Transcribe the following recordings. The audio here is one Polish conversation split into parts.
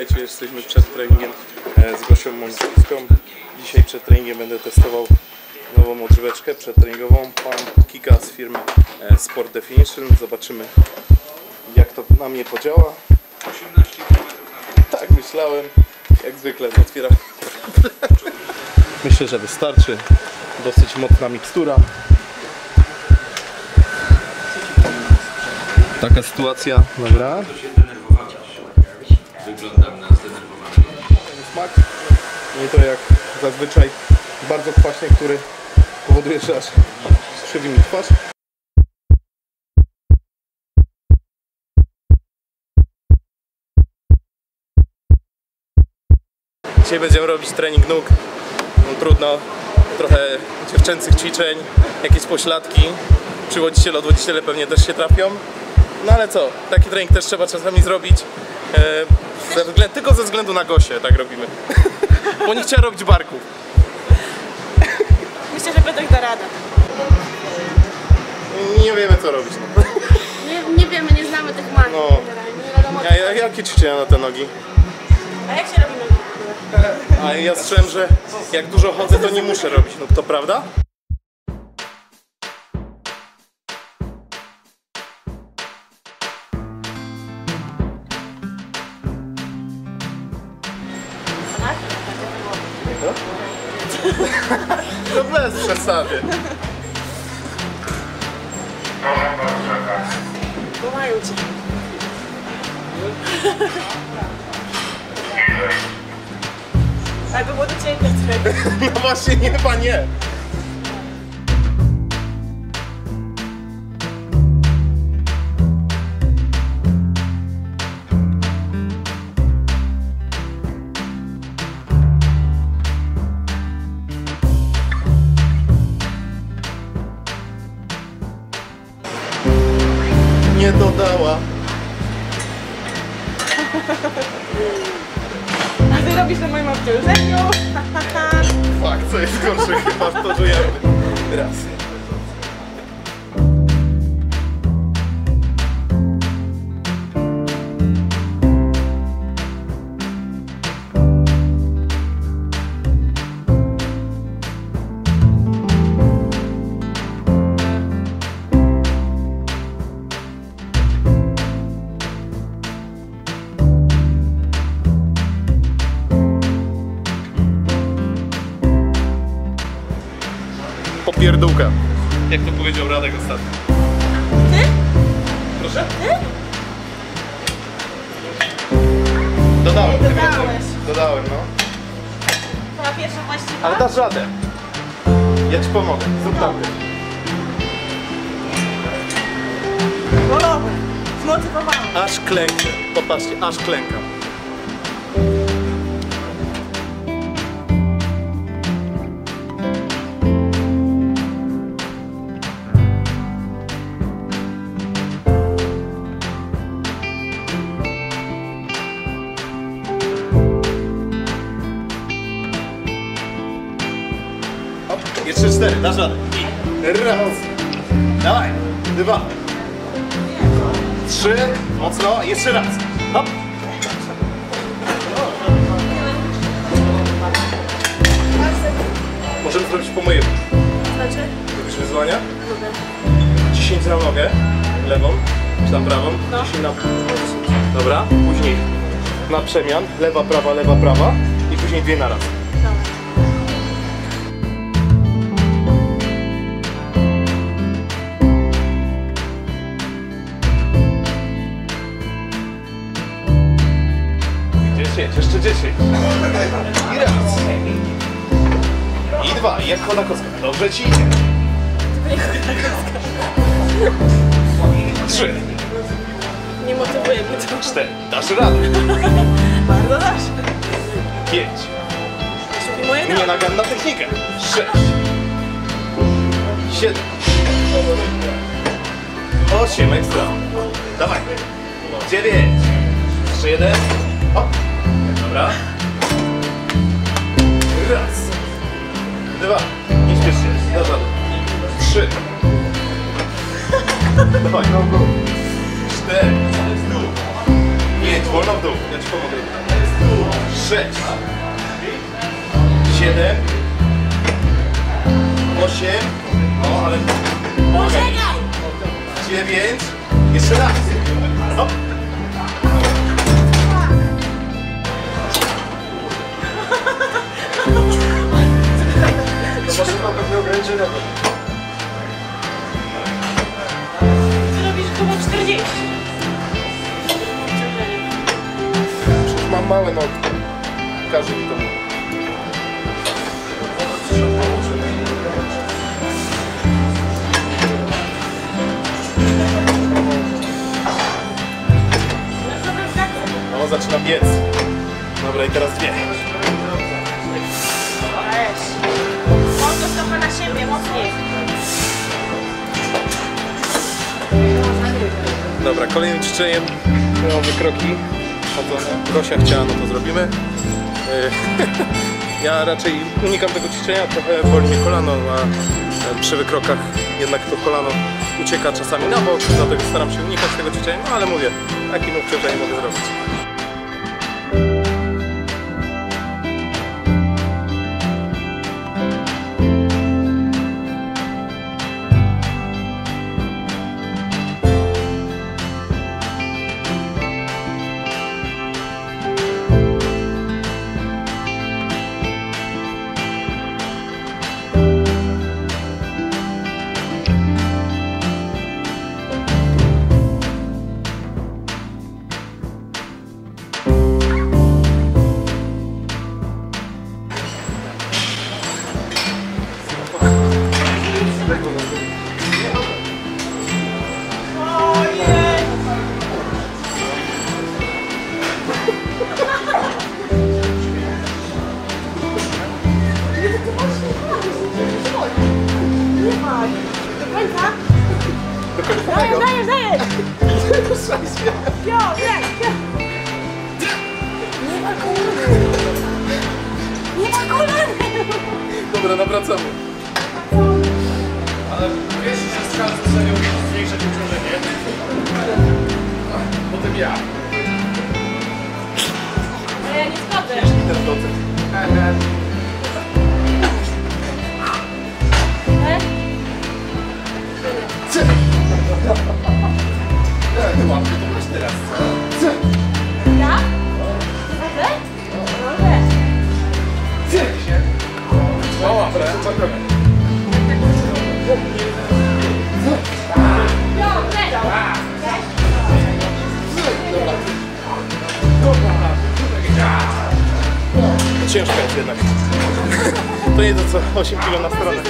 Słuchajcie, jesteśmy przed treningiem z Gosią Mońską. Dzisiaj przed treningiem będę testował nową odżyweczkę przedtreningową Pump Kicka z firmy Sport Definition. Zobaczymy, jak to na mnie podziała. 18 km. Tak myślałem, jak zwykle otwieram. Myślę, że wystarczy. Dosyć mocna mikstura. Taka sytuacja. Dobra. To się denerwowałeś. Wyglądam na zdenerwowanego. Smak. Nie to jak zazwyczaj bardzo kwaśny, który powoduje, że aż krzywi mi twarz. Dzisiaj będziemy robić trening nóg. No, trudno, trochę dziewczęcych ćwiczeń, jakieś pośladki. Przywodziciele, odwodziciele pewnie też się trafią. No ale co, taki trening też trzeba czasami zrobić. Tylko ze względu na Gosię tak robimy. Bo nie chciała robić barków. Myślę, że Piotrek da radę. Nie wiemy co robić. No. Nie wiemy, nie znamy tych magii. No. Nie wiadomo. Jakie ćwiczenia na te nogi? A jak się robi nogi? A ja słyszałem, że jak dużo chodzę, to nie muszę robić. No to prawda? No bez przesady. Kochają cię. Jakby było do ciebie, Piotrek. No właśnie nie, chyba nie. Nie dodała. A ty robisz na moim obciążeniu. Fakt, co jest gorsze, chyba wtórujemy. Raz. Popierdółka. Jak to powiedział Radek ostatnio. Ty? Proszę? Ty? Dodałem. Nie dodałeś. Dodałem, no. To na pierwszą właściwa? Ale dasz radę. Ja ci pomogę. Zrób tam. Golowy. Zmotywowany. Aż klęknę. Popatrzcie, aż klękam. Jeszcze 4, dasz radę. I raz. Dawaj. 2. 3. Mocno. Jeszcze raz. Hop. Możemy zrobić po mojemu. Znaczy? Robisz wyzwania? 10 na nogę. Lewą. Czy tam prawą? No. 10 na... Dobra. Później na przemian. Lewa, prawa, lewa, prawa. I później 2 na raz. Dobra. Jeszcze 10. I raz. I 2. I jak Chodakowska. Dobrze ci idzie. 3. Nie motywuje mnie to. 4. Dasz radę. Bardzo dobrze. 5. Czyli moje nogi. Nienaganna technika. 6. 7. 8. Ekstra. Dawaj. 9. Jeszcze 1. Hop. Dobra. Raz. 2. Nie śpiesz się. Dasz radę. 3. Dawaj, no go. 4. 5. Wolno w dół. Ja ci pomogę. 6, 7, 8, no ale Poczekaj! 9, jeszcze raz. Hop. To maszyna pewnie ograniczenia. Ty robisz chyba 40. Mam małe nogi. Każdy mi to mówi. No, zaczyna biec. Dobra, i teraz 2. Mocno stopę na siebie, mocniej. Dobra, kolejnym ćwiczeniem mamy kroki chodzone. Gosia chciała, no to zrobimy. Ja raczej unikam tego ćwiczenia, trochę boli mnie kolano, a przy wykrokach jednak to kolano ucieka czasami na bok, dlatego staram się unikać tego ćwiczenia, no ale mówię, takim obciążeniem mogę zrobić. Dajesz! Pio, nie ma kolany! Nie ma kolany! Dobra, nawracamy. Ale wiesz, że z każdą serią zmniejszać obciążenie. Potem ja. Ale ja nie schodzę. Ten dotyk. Ty łapkę to masz teraz. Ja? Mogę? Mogę. O, łapę. Ciężka jest jednak. To nie to co 8 kg na stronę.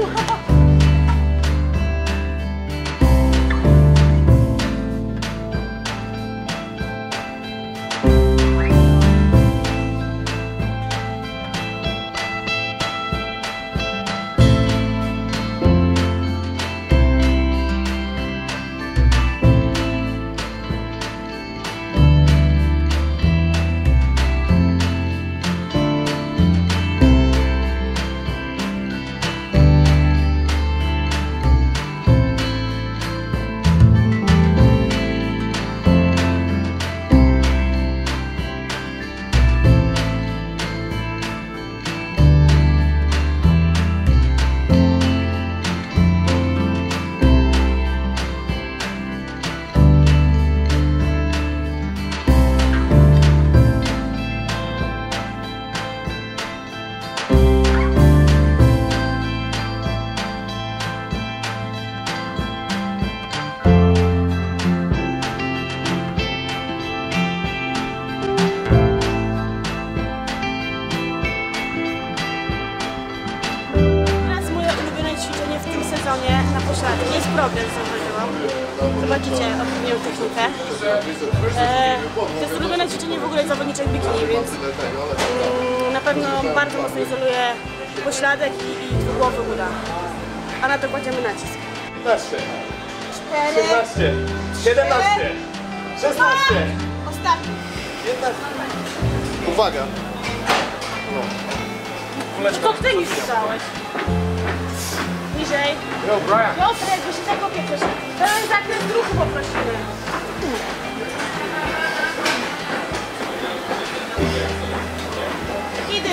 na pośladki. Jest progres, zauważyłam. Zobaczycie odpowiednią technikę. To jest ulubione ćwiczenie w ogóle zawodniczych bikini, więc na pewno bardzo mocno izoluje pośladek i dwugłowy uda. A na to kładziemy nacisk. 15, 16, 17, 16, Ostatni. 15. Uwaga! To ty mi słyszałeś. Niżej. Yo, Brian! Piotrek, bo się tak opieczysz. Pełen zakres ruchu poprosimy.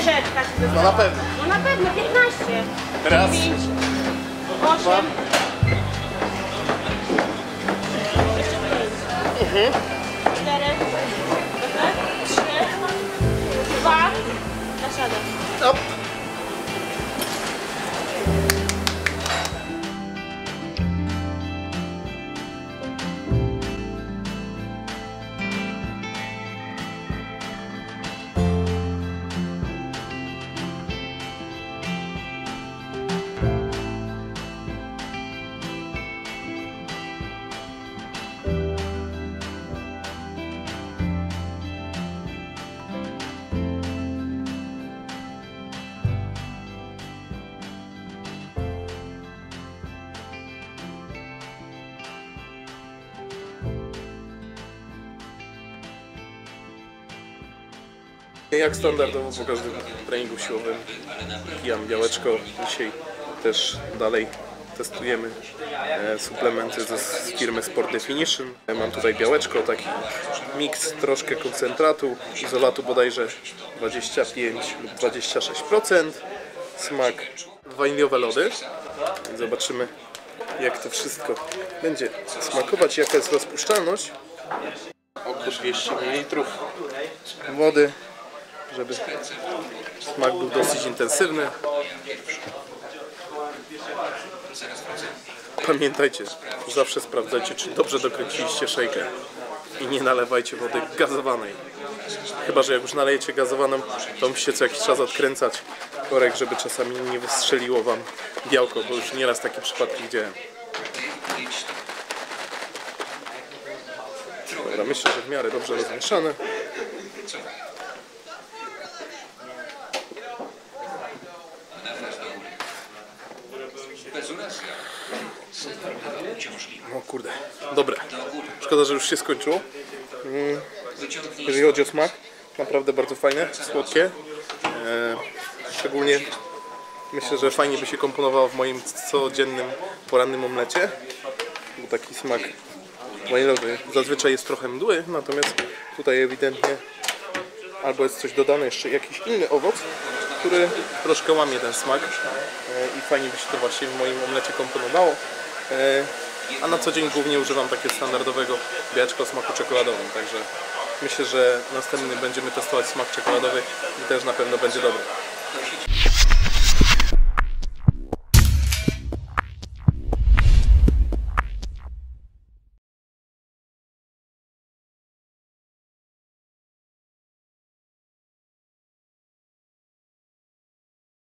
setka ci została. No na pewno. No na pewno, 15. Raz. 9, 8. Jeszcze 5. 4. 3. 2. Dasz radę. Op. Jak standardowo po każdym treningu siłowym pijam białeczko. Dzisiaj też dalej testujemy suplementy z firmy Sport Definition. Mam tutaj białeczko, taki miks, troszkę koncentratu, izolatu bodajże 25 lub 26%, smak waniliowe lody. Zobaczymy, jak to wszystko będzie smakować, jaka jest rozpuszczalność. Około 200 ml wody, żeby smak był dosyć intensywny. Pamiętajcie, zawsze sprawdzajcie, czy dobrze dokręciliście shaker i nie nalewajcie wody gazowanej. Chyba że jak już nalejecie gazowaną, to musicie co jakiś czas odkręcać korek, żeby czasami nie wystrzeliło wam białko, bo już nieraz takie przypadki widziałem. Dobra, myślę, że w miarę dobrze rozmieszane. O kurde, dobre. Szkoda, że już się skończyło. Jeżeli chodzi o smak, naprawdę bardzo fajne, słodkie. Szczególnie myślę, że fajnie by się komponowało w moim codziennym porannym omlecie. Był taki smak wanilowy. Zazwyczaj jest trochę mdły, natomiast tutaj ewidentnie albo jest coś dodane, jeszcze jakiś inny owoc, który troszkę łamie ten smak i fajnie by się to właśnie w moim omlecie komponowało. A na co dzień głównie używam takiego standardowego białeczka o smaku czekoladowym, także myślę, że następny będziemy testować smak czekoladowy i też na pewno będzie dobry.